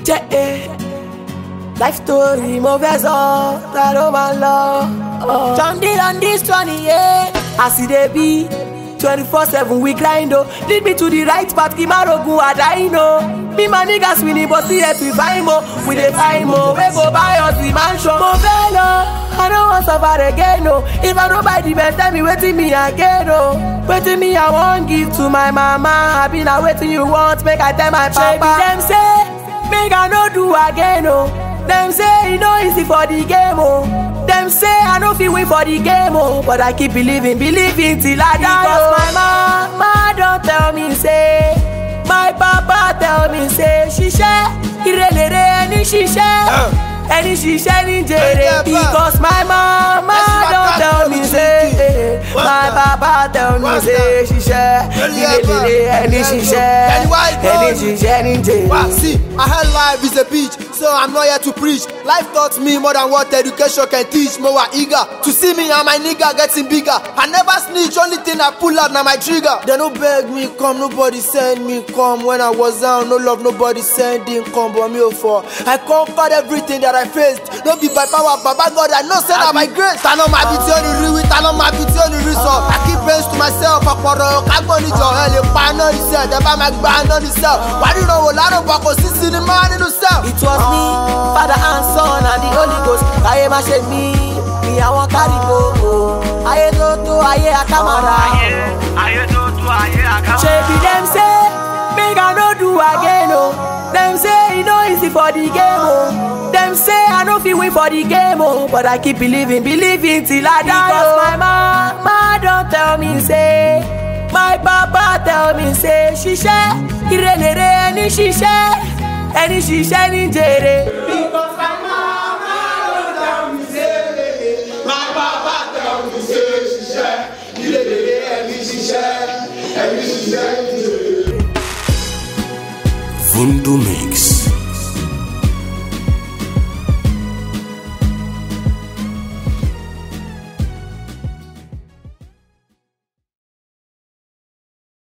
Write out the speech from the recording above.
Life story, mo fẹ́ sọ, ta ló máa lọ? John Deere on this 28, as it dey be 24/7 we grind oh. Lead me to the right path, kí má rogun àdáyìn oh. Me my niggas winning but still yet we find more. We dey find more, we go buy us the mansion. Mo fẹ́ lọ, I don't want suffer again oh. If I don't buy the best, tell me wetin me again oh. Wetin me I wan give to my mama, I be na wetin you want, make I tell my papa. Dem say, make I no do again oh. Them say it no easy for the game oh. Them say I no fit win for the game oh. But I keep believing till I die oh. Because my mama don't tell me say, my papa tell me say, ṣiṣẹ́ ìrẹ̀lẹ̀rẹ̀ ẹni ṣiṣẹ́ ní jèrè. Because my mama don't tell me say, my papa tell me say, ṣiṣẹ́ ìrẹ̀lẹ̀rẹ̀ ẹni ṣiṣẹ́ ní jèrè. See, I heard life is a beach, so I'm not here to preach. Life taught me more than what education can teach. More eager to see me and my nigga getting bigger. I never snitch, only thing I pull out now my trigger. They no beg me come, nobody send me come. When I was down, no love, nobody sending come. But me for I conquered everything that I faced. Don't be by power, Baba God, I know say that my grace. I know my beauty on the real, I know my beauty on the result. I keep praise to myself, I put I go need your help. I know you said, never my brand on the cell. Why do you know a lot of buckles in the man in the cell? It was me, Father and Son and the Holy Ghost. I am ashamed me I want carry go. I to aye akamara. Shebi them say, make I no do again oh. Them say it no easy for the game oh. Them say I no fit win for the game oh. But I keep believing till I die. Because my mama don't tell me say, my papa tell me say, ṣiṣẹ́ ìrẹ̀lẹ̀rẹ̀ ẹni ṣiṣẹ́ ní jèrè. Because my mama don't tell me say, my papa tell me say, ṣiṣẹ́ ìrẹ̀lẹ̀rẹ̀ ẹni ṣiṣẹ́ ní jèrè. Vundo Mix.